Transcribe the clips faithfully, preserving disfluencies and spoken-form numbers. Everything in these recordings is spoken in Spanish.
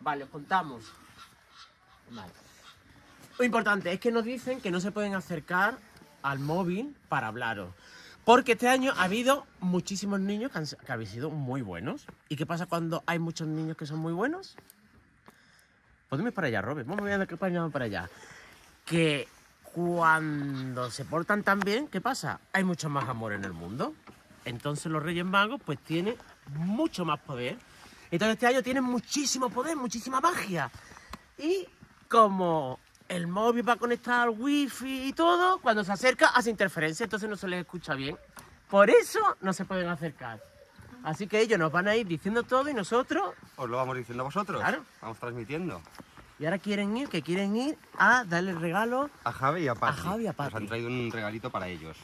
Vale, os contamos. Vale. Lo importante es que nos dicen que no se pueden acercar al móvil para hablaros. Porque este año ha habido muchísimos niños que, han, que habéis sido muy buenos. ¿Y qué pasa cuando hay muchos niños que son muy buenos? Podemos ir para allá, Robert. Vamos a ver qué para allá. Que cuando se portan tan bien, ¿qué pasa? Hay mucho más amor en el mundo. Entonces los Reyes Magos pues tienen mucho más poder. Entonces este año tienen muchísimo poder, muchísima magia. Y como el móvil va conectado al wifi y todo, cuando se acerca hace interferencia, entonces no se les escucha bien. Por eso no se pueden acercar. Así que ellos nos van a ir diciendo todo y nosotros... Os lo vamos diciendo a vosotros. Claro. Vamos transmitiendo. Y ahora quieren ir, que quieren ir a darle el regalo a Javi y a Pati. A Javi y a Pati. Nos han traído un regalito para ellos.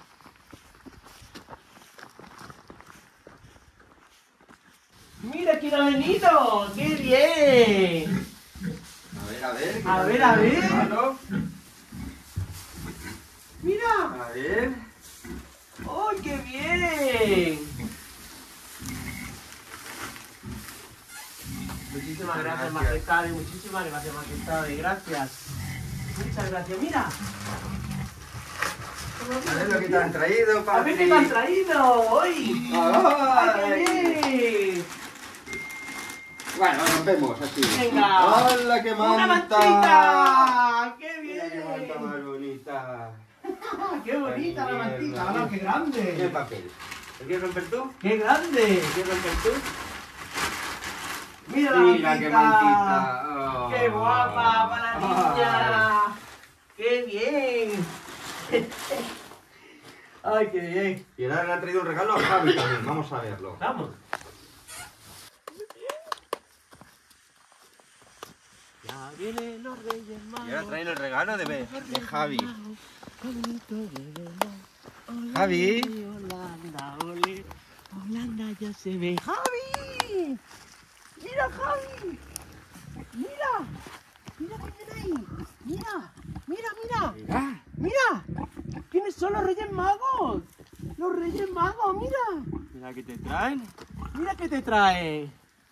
¡Mira quién ha venido! ¡Qué bien! A ver, a ver. A ver, a ver. Regalo. ¡Mira! A ver. ¡Ay, qué bien! Muchísimas gracias, majestades. Muchísimas gracias, majestades. Gracias. Muchas gracias. ¡Mira! A ver lo que te han traído, Pati. A ver qué te han traído. ¡Ay! ¡Ay, qué bien! Bueno, nos vemos así. Venga. ¡Hola, qué manta! ¡Una mantita! ¡Qué bien! Mira qué manta más bonita. ¡Qué bonita la mantita! ¡Ahora, qué grande! ¿Qué papel? ¿Lo quieres romper tú? ¡Qué grande! ¿Lo quieres romper tú? ¡Mira la Mira mantita! qué mantita. Oh. ¡Qué guapa para la niña! Ay. ¡Qué bien! ¡Ay, qué bien! Y ahora le han traído un regalo a Javi también. Vamos a verlo. ¡Vamos! Ya vienen los Reyes Magos. Y ahora traen el regalo de, de Javi. Holanda, Javi. Holanda, ole. Holanda ya se ve. ¡Javi! ¡Mira, Javi! ¡Mira! ¡Mira qué viene ahí! ¡Mira! ¡Mira, mira! Mira. ¡Mira! ¿Quiénes son los Reyes Magos? ¡Los Reyes Magos! ¡Mira! Mira que te traen. ¡Mira qué te trae!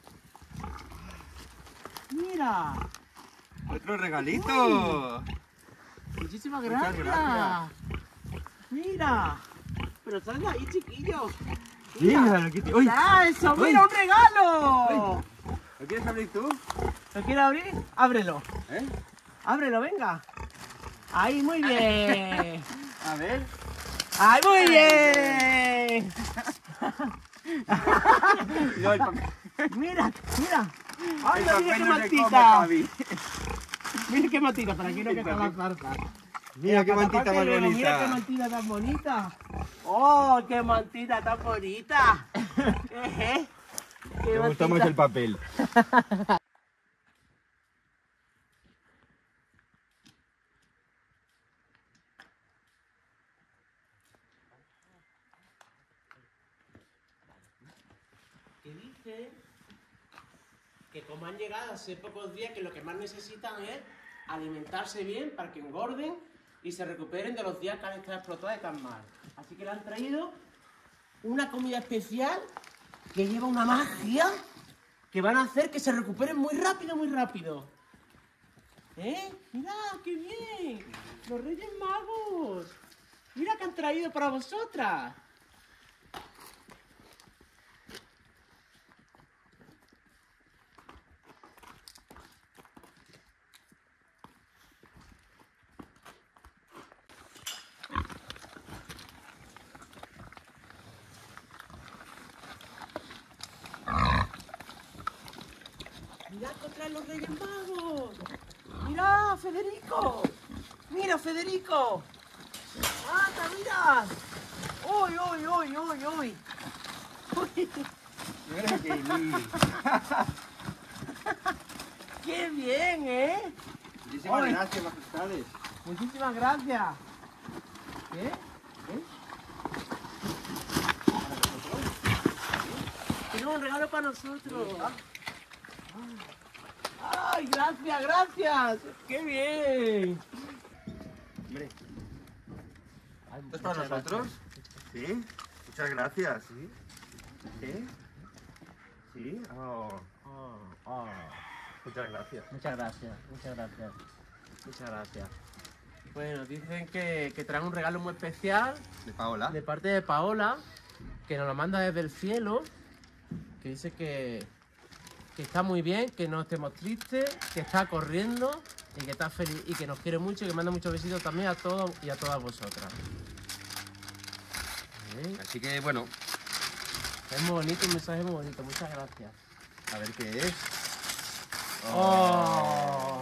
¡Mira! Otro regalito. Muchísimas Muchas gracias. gracias. Mira. Pero salga ahí, chiquillos. Mira lo que te... ¡Uy! ¡Ah, eso! Uy. ¡Mira, un regalo! ¿Lo quieres abrir tú? ¿Lo quieres abrir? Ábrelo. ¿Eh? Ábrelo, venga. Ahí, muy bien. A ver. ¡Ay, muy bien! No, el papel, Mira, mira. ¡Ay, el mira papel qué no se come, mantita! Javi. Mira qué mantita, para que no El que está papel. la zarza. Mira qué para mantita tapar más que luego, Mira qué bonita. mantita tan bonita. ¡Oh, qué mantita tan bonita! ¿Qué? ¿Qué Me gusta mantita? más el papel. Que dice que como han llegado hace pocos días, que lo que más necesitan es alimentarse bien para que engorden y se recuperen de los días que han estado explotados de tan mal. Así que le han traído una comida especial que lleva una magia que van a hacer que se recuperen muy rápido, muy rápido. ¿Eh? ¡Mira, qué bien! ¡Los Reyes Magos! ¡Mira que han traído para vosotras! ¡Mira contra los Reyes Magos! ¡Mira, Federico! ¡Mira, Federico! ¡Anda, mira! ¡Uy, uy, uy, uy, uy! ¡Uy! Mira qué lindo. ¡Qué bien, eh! Muchísimas Ay. gracias, majestades. Muchísimas gracias. ¿Qué? ¿Eh? Tenemos un regalo para nosotros. ¡Ay, gracias, gracias! ¡Qué bien! Hombre. ¿Esto es para nosotros? Sí. Muchas gracias. ¿Sí? ¿Sí? ¿Sí? Oh. Oh, oh. Muchas gracias. Muchas gracias, muchas gracias. Muchas gracias. Bueno, dicen que, que traen un regalo muy especial De Paola. de parte de Paola, que nos lo manda desde el cielo, que dice que, que está muy bien, que no estemos tristes, que está corriendo y que está feliz y que nos quiere mucho y que manda muchos besitos también a todos y a todas vosotras. ¿Eh? Así que bueno, Es muy bonito, un mensaje muy bonito, muchas gracias. a ver qué es. ¡Oh!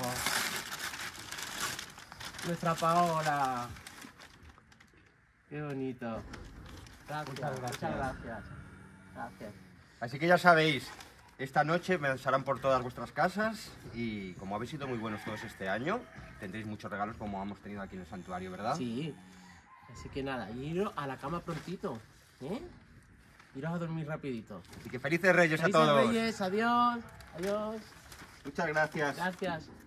Nuestra Paola. Qué bonito. Gracias, Muchas gracias. muchas gracias. Gracias. Así que ya sabéis, esta noche me pasarán por todas vuestras casas y como habéis sido muy buenos todos este año, tendréis muchos regalos como hemos tenido aquí en el santuario, ¿verdad? Sí. Así que nada, iros a la cama prontito. ¿Eh? Iros a dormir rapidito. Así que felices Reyes Felices a todos. Reyes, adiós. Adiós. Muchas gracias. Gracias.